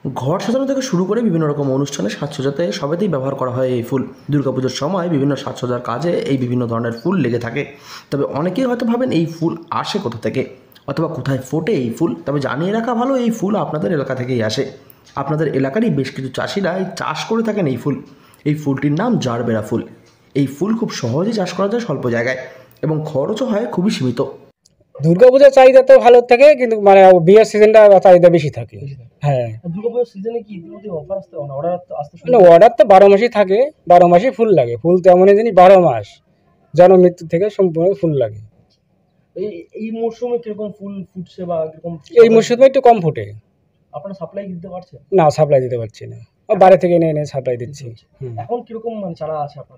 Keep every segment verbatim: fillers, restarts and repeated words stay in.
ঘর সাজানো থেকে শুরু করে বিভিন্ন রকম অনুষ্ঠানে সাজসজ্জাতে সবেতেই ব্যবহার করা হয় এই ফুল। দুর্গাপুজোর সময় বিভিন্ন সাজসজ্জার কাজে এই বিভিন্ন ধরনের ফুল লেগে থাকে। তবে অনেকেই হয়তো ভাবেন এই ফুল আসে কোথা থেকে অথবা কোথায় ফোটে এই ফুল। তবে জানিয়ে রাখা ভালো, এই ফুল আপনাদের এলাকা থেকেই আসে। আপনাদের এলাকারই বেশ কিছু চাষিরা এই চাষ করে থাকেন এই ফুল। এই ফুলটির নাম জারবেরা ফুল। এই ফুল খুব সহজেই চাষ করা যায় স্বল্প জায়গায় এবং খরচও হয় খুবই সীমিত। দুর্গাপূজার চাহিদা তো ভালো থাকে, কিন্তু মানে বিয়ের সিজনটা চাহিদা বেশি থাকে। হ্যাঁ, দুর্গাপূজার সিজনে কি ইতিমধ্যে অফার আসতে অর্ডার আসতে মানে অর্ডার তো বারো মাসই থাকে, বারো মাসই ফুল লাগে। ফুল তো এমন জিনিস বারো মাস জন্ম মৃত্যু থেকে সম্পূর্ণ ফুল লাগে। এই এই মরশুমে কিরকম ফুল ফুটছে বা কিরকম? এই মরশুমে একটু কম ফুটে। আপনারা সাপ্লাই দিতে পারছেন? না, সাপ্লাই দিতে পারছি না, বাইরে থেকে এনে এনে সাপ্লাই দিচ্ছি। এখন কিরকম মানে চারা আছে আপনার?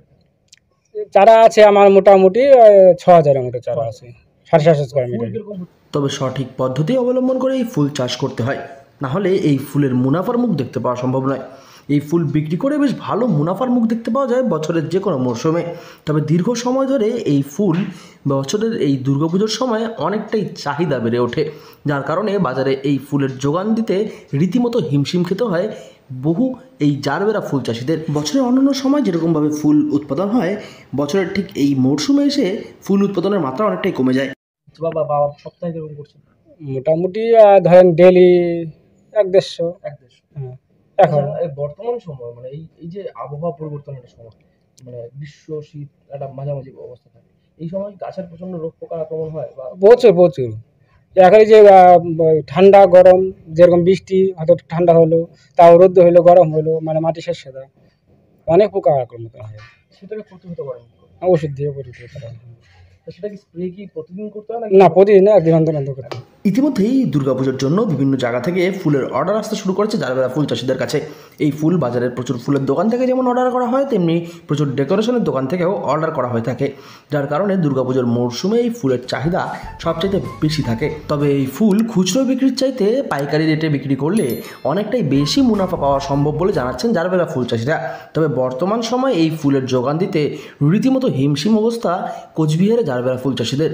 চারা আছে আমার মোটামুটি ছ হাজারের মতো চারা আছে, সাড়ে সাতশো স্কোয়ার মিটার। তবে সঠিক পদ্ধতি অবলম্বন করে এই ফুল চাষ করতে হয়, না হলে এই ফুলের মুনাফার মুখ দেখতে পাওয়া সম্ভব নয়। এই ফুল বিক্রি করে বেশ ভালো মুনাফার মুখ দেখতে পাওয়া যায় বছরের যে কোনো মরশুমে। তবে দীর্ঘ সময় ধরে এই ফুল বছরের এই দুর্গাপুজোর সময় অনেকটাই চাহিদা বেড়ে ওঠে, যার কারণে বাজারে এই ফুলের যোগান দিতে রীতিমতো হিমশিম খেতে হয় বহু এই জারবেরা ফুল চাষিদের। বছরের অন্যান্য সময় যেরকমভাবে ফুল উৎপাদন হয়, বছরের ঠিক এই মরশুমে এসে ফুল উৎপাদনের মাত্রা অনেকটাই কমে যায়। বাবা বাবা সপ্তাহে কিরকম করছেন? মোটামুটি ধরেন ডেলি এক দেড়শো এক দেড়শো হ্যাঁ। এখন বর্তমান সময় মানে এই এই যে আবহাওয়া পরিবর্তনের সময়, মানে গ্রীষ্ম শীত একটা মাঝামাঝি অবস্থা থাকে, এই সময় গাছের প্রচন্ড রোগ পোকার আক্রমণ হয় বা প্রচুর প্রচুর এখন যে ঠান্ডা গরম, যেরকম বৃষ্টি হয়তো ঠান্ডা হলো, তাও রোদ্দ হলো, গরম হলো, মানে মাটি শেষ সাদা, অনেক পোকা আক্রমণ হয়। সেটাকে প্রতিহত করেন ওষুধ দিয়ে প্রতিহত করা হয়। সেটা কি স্প্রে কি প্রতিদিন করতে হয় না, প্রতিদিন না, একদিন অন্তর অন্তর করতে হয়। ইতিমধ্যেই দুর্গাপুজোর জন্য বিভিন্ন জায়গা থেকে ফুলের অর্ডার আসতে শুরু করেছে জারবেরা ফুল চাষিদের কাছে। এই ফুল বাজারের প্রচুর ফুলের দোকান থেকে যেমন অর্ডার করা হয়, তেমনি প্রচুর ডেকোরেশনের দোকান থেকেও অর্ডার করা হয়ে থাকে, যার কারণে দুর্গাপুজোর মরশুমে এই ফুলের চাহিদা সবচাইতে বেশি থাকে। তবে এই ফুল খুচরো বিক্রির চাইতে পাইকারি রেটে বিক্রি করলে অনেকটাই বেশি মুনাফা পাওয়া সম্ভব বলে জানাচ্ছেন জারবেরা ফুল চাষিরা। তবে বর্তমান সময়ে এই ফুলের যোগান দিতে রীতিমতো হিমশিম অবস্থা কোচবিহারে জারবেরা ফুল চাষিদের।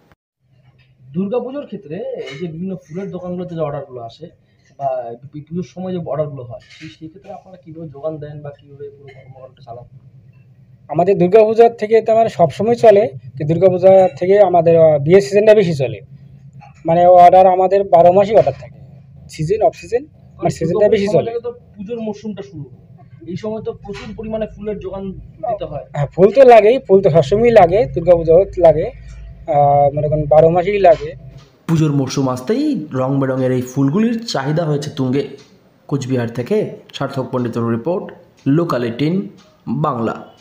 দুর্গাপুজোর ক্ষেত্রে এই যে বিভিন্ন ফুলের দোকানগুলোতে যে অর্ডারগুলো আসে বা পুজোর সময় যে অর্ডারগুলো হয়, সেই সেই ক্ষেত্রে আপনারা কীভাবে যোগান দেন বা কীভাবে পুরো কর্মকাণ্ডটা চালান? আমাদের দুর্গাপূজার থেকে তো মানে সবসময় চলে, কিন্তু দুর্গাপূজা থেকে আমাদের বিয়ের সিজনটা বেশি চলে। মানে অর্ডার আমাদের বারো মাসই অর্ডার থাকে, সিজন অফ সিজন, মানে সিজনটা বেশি চলে। তো পুজোর মরশুমটা শুরু, এই সময় তো প্রচুর পরিমাণে ফুলের যোগান দিতে হয়। হ্যাঁ, ফুল তো লাগেই, ফুল তো সবসময়ই লাগে, দুর্গাপূজাও লাগে, মনে করেন বারো মাসেই লাগে। পুজোর মরশুম আসতেই রং বেরঙের এই ফুলগুলির চাহিদা হয়েছে তুঙ্গে। কোচবিহার থেকে সার্থক পণ্ডিতের রিপোর্ট, লোকাল এইটিন বাংলা।